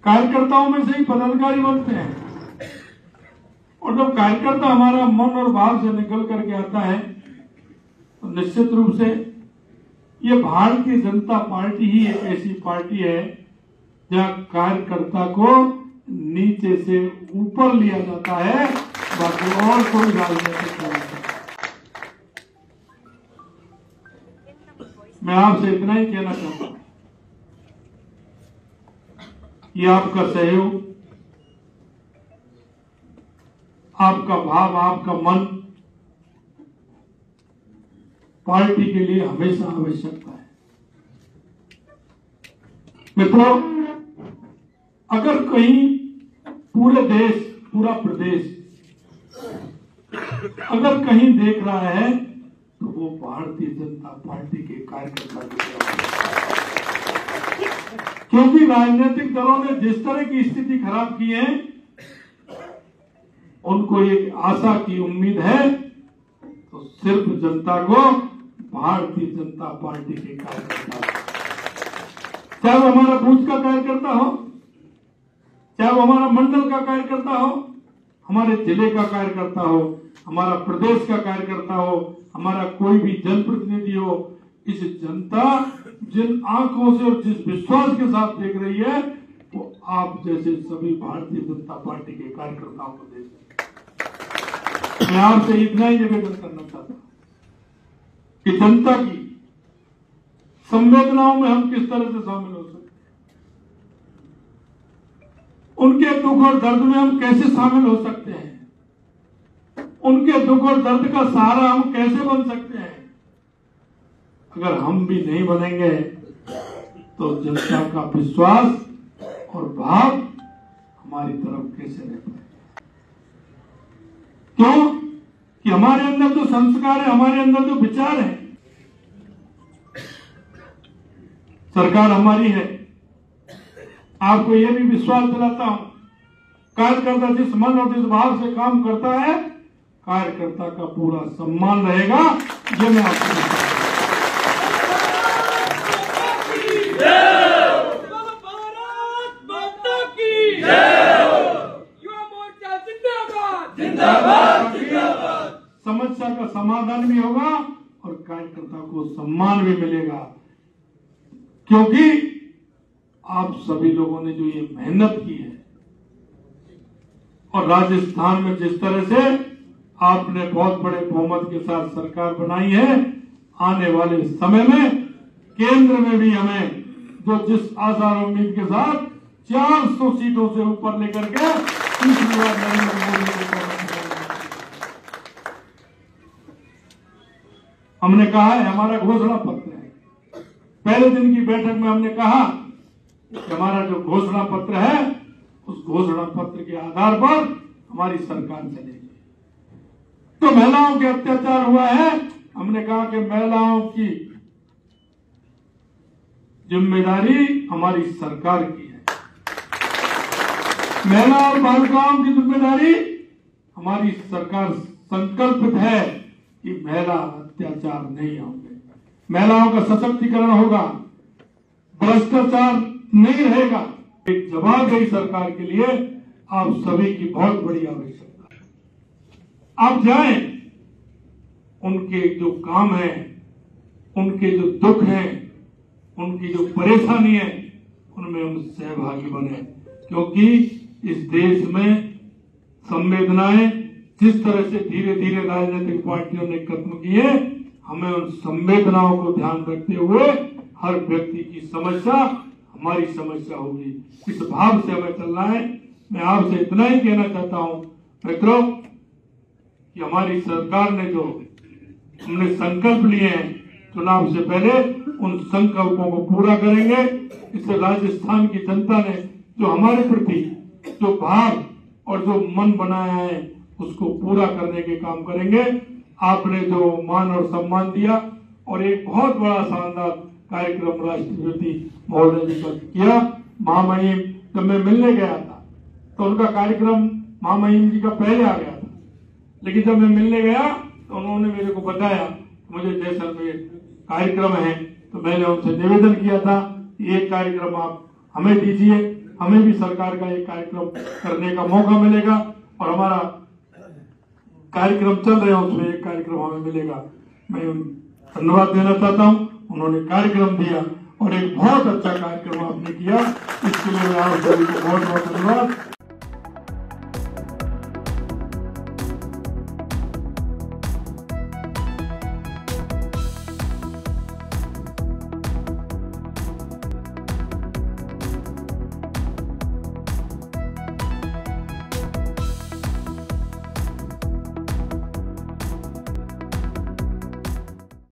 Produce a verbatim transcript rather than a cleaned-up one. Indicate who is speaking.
Speaker 1: कार्यकर्ताओं में से ही पदाधिकारी बनते हैं। और जब कार्यकर्ता हमारा मन और भाव से निकल करके आता है तो निश्चित रूप से ये भारतीय जनता पार्टी ही एक ऐसी पार्टी है जहां कार्यकर्ता को नीचे से ऊपर लिया जाता है, बाकी और कोई राजनीतिक नहीं है। मैं आपसे इतना ही कहना चाहता हूं, ये आपका सहयोग, आपका भाव, आपका मन पार्टी के लिए हमेशा आवश्यकता है। मित्रों, अगर कहीं पूरे देश, पूरा प्रदेश अगर कहीं देख रहा है तो वो भारतीय जनता पार्टी के कार्यकर्ता के, क्योंकि राजनीतिक दलों ने जिस तरह की स्थिति खराब की है, उनको एक आशा की उम्मीद है तो सिर्फ जनता को भारतीय जनता पार्टी के कार्यकर्ता, चाहे वो हमारा बूथ का कार्यकर्ता हो, चाहे वो हमारा मंडल का कार्यकर्ता हो, हमारे जिले का कार्यकर्ता हो, हमारा प्रदेश का कार्यकर्ता हो, हमारा कोई भी जनप्रतिनिधि हो, इस जनता जिन आंखों से और जिस विश्वास के साथ देख रही है वो आप जैसे सभी भारतीय जनता पार्टी के कार्यकर्ताओं को देख रही है। मैं आपसे इतना ही निवेदन करना चाहता हूं कि जनता की संवेदनाओं में हम किस तरह से शामिल हो सकते हैं, उनके दुख और दर्द में हम कैसे शामिल हो सकते हैं, उनके दुख और दर्द का सहारा हम कैसे बन सकते हैं। अगर हम भी नहीं बनेंगे तो जनता का विश्वास और भाव हमारी तरफ कैसे रह पाए। क्यों कि हमारे अंदर जो संस्कार है, हमारे अंदर जो विचार है, सरकार हमारी है। आपको यह भी विश्वास दिलाता हूं, कार्यकर्ता जिस मन और जिस भाव से काम करता है, कार्यकर्ता का पूरा सम्मान रहेगा। ये मैं आपको समस्या का समाधान भी होगा और कार्यकर्ता को सम्मान भी मिलेगा, क्योंकि आप सभी लोगों ने जो ये मेहनत की है और राजस्थान में जिस तरह से आपने बहुत बड़े बहुमत के साथ सरकार बनाई है, आने वाले समय में केंद्र में भी हमें जो जिस आशा और उम्मीद के साथ चार सौ सीटों से ऊपर लेकर के तीसरी बार नरेंद्र मोदी को हमने कहा है, हमारा घोषणा पत्र है। पहले दिन की बैठक में हमने कहा कि हमारा जो घोषणा पत्र है, उस घोषणा पत्र के आधार पर हमारी सरकार चलेगी। तो महिलाओं के अत्याचार हुआ है, हमने कहा कि महिलाओं की जिम्मेदारी हमारी सरकार की है, महिला और बालिकाओं की जिम्मेदारी हमारी सरकार संकल्पित है कि महिला अत्याचार नहीं होंगे, महिलाओं का सशक्तिकरण होगा, भ्रष्टाचार नहीं रहेगा। एक जवाबदेही सरकार के लिए आप सभी की बहुत बड़ी आवश्यकता है। आप जाएं, उनके जो काम है, उनके जो दुख है, उनकी जो परेशानी है, उनमें हम सहभागी बने, क्योंकि इस देश में संवेदनाएं जिस तरह से धीरे धीरे राजनीतिक पार्टियों ने खत्म किए, हमें उन संवेदनाओं को ध्यान रखते हुए हर व्यक्ति की समस्या हमारी समस्या होगी, इस भाव से हमें चलना है। मैं आपसे इतना ही कहना चाहता हूं मित्रों कि हमारी सरकार ने जो हमने संकल्प लिए हैं, चुनाव से पहले उन संकल्पों को पूरा करेंगे। इससे राजस्थान की जनता ने जो हमारे प्रति जो भाव और जो मन बनाया है, उसको पूरा करने के काम करेंगे। आपने जो मान और सम्मान दिया और एक बहुत बड़ा शानदार कार्यक्रम राष्ट्रपति महोदय जी का किया। महामहिम जब मैं मिलने गया था तो उनका कार्यक्रम महामहिम जी का पहले आ गया था, लेकिन जब मैं मिलने गया तो उन्होंने मेरे को बताया मुझे जैसलमेर कार्यक्रम है, तो मैंने उनसे निवेदन किया था कि एक कार्यक्रम आप हमें दीजिए, हमें भी सरकार का एक कार्यक्रम करने का मौका मिलेगा और हमारा कार्यक्रम चल रहे हैं उसमें एक कार्यक्रम हमें मिलेगा। मैं धन्यवाद देना चाहता हूं, उन्होंने कार्यक्रम दिया और एक बहुत अच्छा कार्यक्रम आपने किया, इसके लिए मैं आप सभी को बहुत बहुत धन्यवाद।